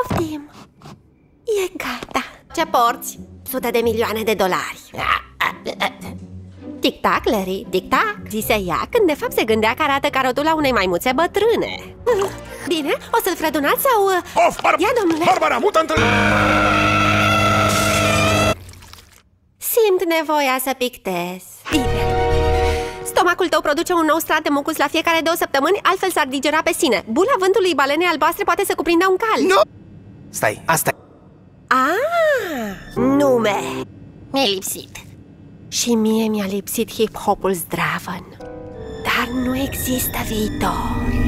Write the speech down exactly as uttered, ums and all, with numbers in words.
Poftim. E gata. Ce porți? Sute de milioane de dolari. Tic-tac, Larry, tic-tac, zise ea, când de fapt se gândea că arată carotula unei maimuțe bătrâne. Bine, o să-l fredonați sau... Of, Bar Ia, domnule. Barbara, mută-te! Simt nevoia să pictez. Bine. Stomacul tău produce un nou strat de mucus la fiecare două săptămâni, altfel s-ar digera pe sine. Bula vântului balenei albastre poate să cuprindă un cal. Nu! Stai, asta e. Ah, nume. Mi-a lipsit. Și mie mi-a lipsit hip-hopul zdravăn. Dar nu există viitor.